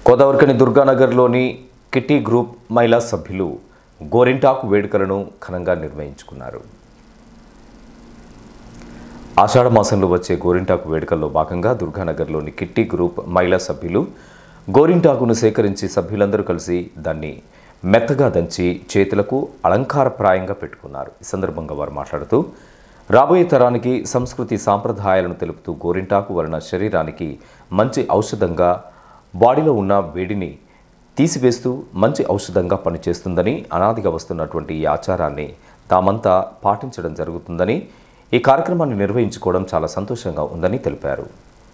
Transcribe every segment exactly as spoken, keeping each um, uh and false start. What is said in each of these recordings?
Godavarikhani దుర్గానగర్లోని kitty group మహిళా సభ్యులు గోరింటాకు వేడుకలను ఘనంగా నిర్వహించుకున్నారు. ఆషాఢ మాసంలో వచ్చే గోరింటాకు వేడుకల్లో భాగంగా దుర్గానగర్లోని కిట్టి గ్రూప్ మహిళా సభ్యులు గోరింటాకును సేకరించి సభ్యులందరూ కలిసి దాన్ని మెత్తగా దంచి చేతులకు అలంకారప్రాయంగా పెట్టుకున్నారు. ఈ సందర్భంగా వారు మాట్లాడుతూ రాబోయే తరానికి సంస్కృతి సాంప్రదాయాలను తెలుపుతూ గోరింటాకు వలన శరీరానికి మంచి ఔషధంగా, బాడీలో ఉన్న వేడిని తీసివేస్తూ మంచి ఔషధంగా పనిచేస్తుందని, అనాదిగా వస్తున్నటువంటి ఈ ఆచారాన్ని తామంతా పాటించడం జరుగుతుందని, ఈ కార్యక్రమాన్ని నిర్వహించుకోవడం చాలా సంతోషంగా ఉందని తెలిపారు.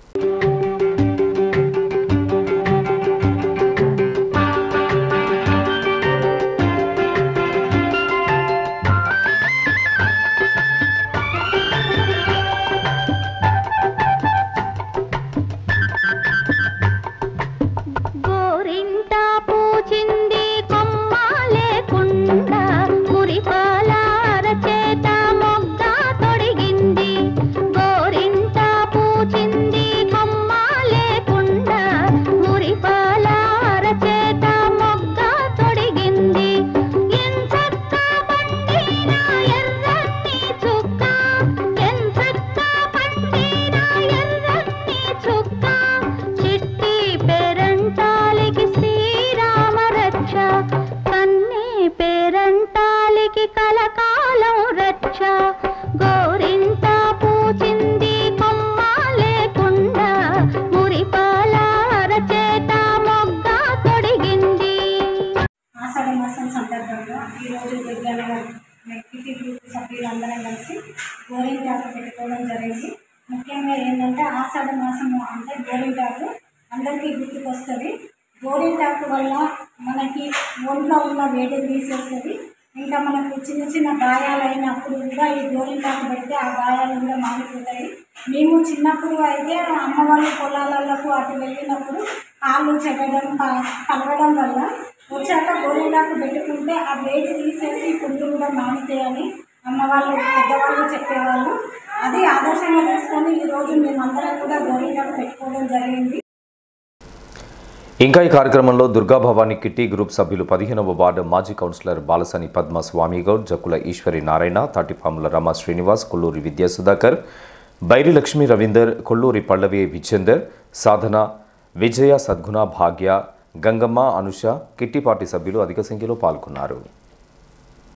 ఈరోజు దుర్గానగర్ కిట్టి గ్రూప్ సభ్యులందరం కలిసి గోరింటాకు పెట్టుకోవడం జరిగింది. ముఖ్యంగా ఏంటంటే ఆషాఢ మాసము అంటే గోరింటాకు అందరికీ గుర్తుకొస్తుంది. గోరింటాకు వల్ల మనకి ఒంట్లో ఉన్న వేడిని తీసేస్తుంది. ఇంకా మనకు చిన్న చిన్న గాయాలు అయినప్పుడు కూడా ఈ గోరింటాకు పెడితే ఆ గాయాలు కూడా మారిపోతాయి. మేము చిన్నప్పుడు అయితే అమ్మ వాళ్ళ పొలాలకు అటు వెళ్ళినప్పుడు కాళ్ళు చెగడం కలవడం వల్ల వచ్చాక గోరింటాకు పెట్టుకుంటే ఆ వేడి తీసేసి పుండ్లు కూడా మానుతాయని అమ్మ వాళ్ళు పెద్దవాళ్ళు చెప్పేవాళ్ళు. అది ఆదర్శంగా తీసుకొని ఈరోజు మేమందరం కూడా గోరింటాకు పెట్టుకోవడం జరిగింది. ఇంకా ఈ కార్యక్రమంలో దుర్గా భవానీ కిట్టి గ్రూప్ సభ్యులు పదిహేనవ వార్డు మాజీ కౌన్సిలర్ బాలసాని పద్మ స్వామిగౌడ్, జక్కుల ఈశ్వరి నారాయణ, తాటిపాముల రమ శ్రీనివాస్, కొల్లూరి విద్యా సుధాకర్, బైరి లక్ష్మీ రవీందర్, కొల్లూరి పల్లవి విజేందర్, సాధన, విజయ, సద్గుణ, భాగ్య, గంగమ్మ, అనుష, కిట్టి పార్టీ సభ్యులు అధిక సంఖ్యలో పాల్గొన్నారు.